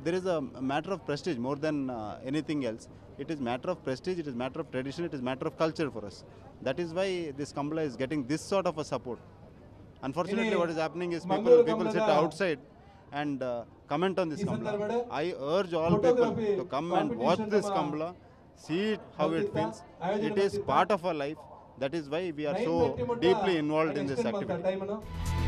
there is a matter of prestige more than anything else. It is matter of prestige, it is matter of tradition, it is matter of culture for us. That is why this Kambala is getting this sort of a support. Unfortunately, what is happening is people sit outside and comment on this Kambala. I urge all people to come and watch this Kambala, see it, how it feels. It is part of our life. That is why we are so deeply involved in this activity.